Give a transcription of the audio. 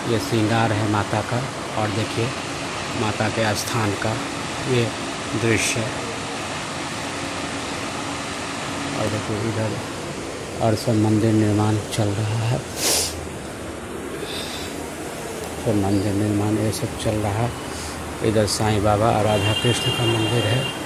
ये श्रृंगार है माता का। और देखिए माता के स्थान का ये दृश्य। और देखिए इधर और सब मंदिर निर्माण चल रहा है। सब मंदिर निर्माण ये सब चल रहा है। इधर साईं बाबा और राधा कृष्ण का मंदिर है।